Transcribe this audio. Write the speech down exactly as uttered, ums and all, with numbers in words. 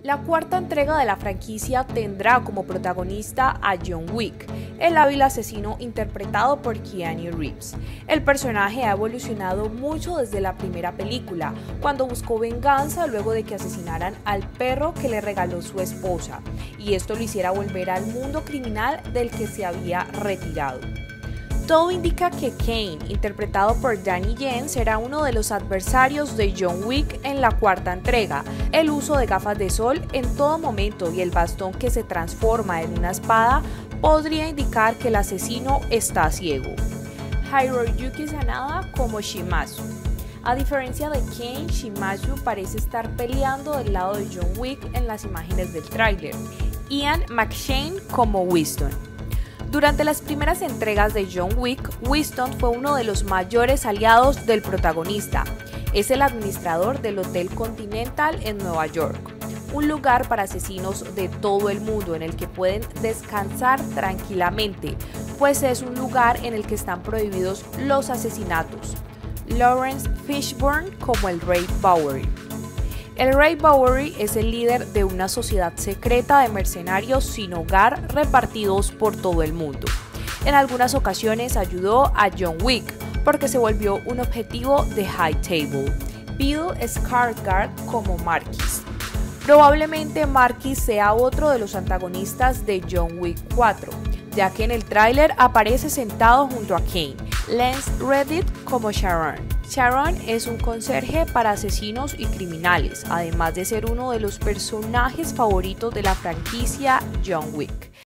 La cuarta entrega de la franquicia tendrá como protagonista a John Wick, el hábil asesino interpretado por Keanu Reeves. El personaje ha evolucionado mucho desde la primera película, cuando buscó venganza luego de que asesinaran al perro que le regaló su esposa, y esto lo hiciera volver al mundo criminal del que se había retirado. Todo indica que Kane, interpretado por Donnie Yen, será uno de los adversarios de John Wick en la cuarta entrega. El uso de gafas de sol en todo momento y el bastón que se transforma en una espada podría indicar que el asesino está ciego. Hiroyuki Sanada como Shimazu. A diferencia de Kane, Shimazu parece estar peleando del lado de John Wick en las imágenes del tráiler. Ian McShane como Winston. Durante las primeras entregas de John Wick, Winston fue uno de los mayores aliados del protagonista. Es el administrador del Hotel Continental en Nueva York, un lugar para asesinos de todo el mundo en el que pueden descansar tranquilamente, pues es un lugar en el que están prohibidos los asesinatos. Lawrence Fishburne como el Ray Bowery. El Ray Bowery es el líder de una sociedad secreta de mercenarios sin hogar repartidos por todo el mundo. En algunas ocasiones ayudó a John Wick porque se volvió un objetivo de Hightail. Bill Skarsgård como Marquis. Probablemente Marquis sea otro de los antagonistas de John Wick cuatro, ya que en el tráiler aparece sentado junto a Kane. Lance Reddick como Sharon. Sharon es un conserje para asesinos y criminales, además de ser uno de los personajes favoritos de la franquicia John Wick.